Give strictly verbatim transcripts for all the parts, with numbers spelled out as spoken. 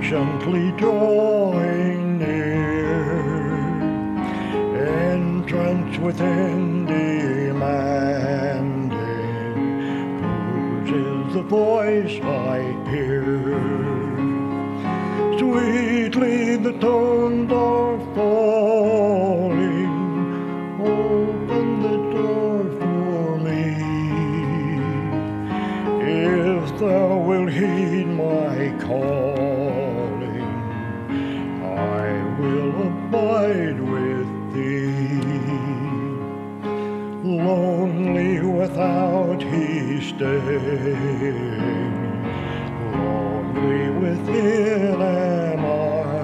patiently drawing near, entrance within demanding, whose is the voice I hear? Sweetly the tones are falling, open the door for me. If thou wilt heed my calling, I will abide with thee. Lonely without he staying, lonely within am I.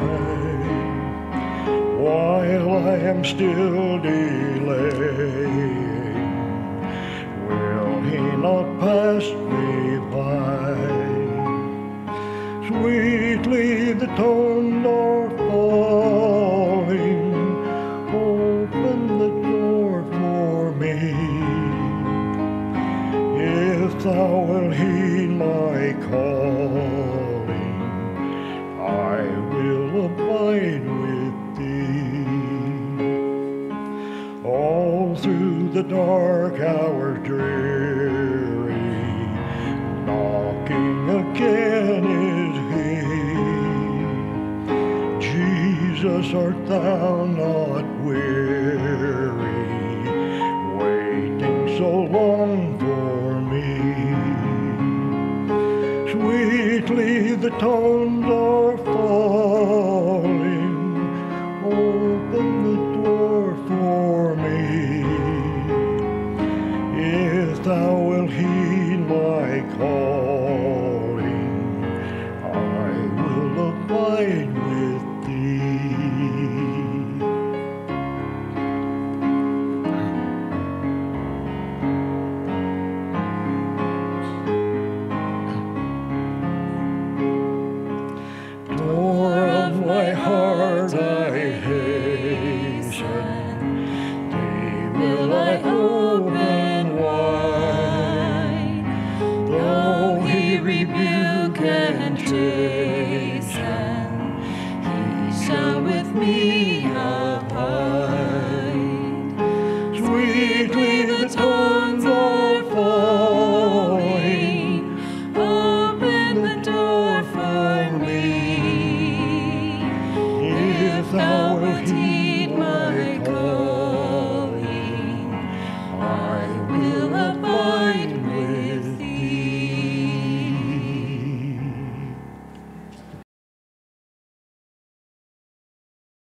While I am still delaying, will he not pass me by? Sweetly the tones are falling, open the door for me. If thou wilt heed my calling, I will abide with thee. All through the dark hours dreary, knocking again is he. Jesus, art thou not weary, waiting so long for me? Sweetly the tones are falling, open the door for me. If thou wilt heed my calling, I will abide with thee. Door of my heart I hasten, thee will I open wide. Though he rebuke and chasten, he shall with me abide. Sweetly the tones are falling, open the door for me. If thou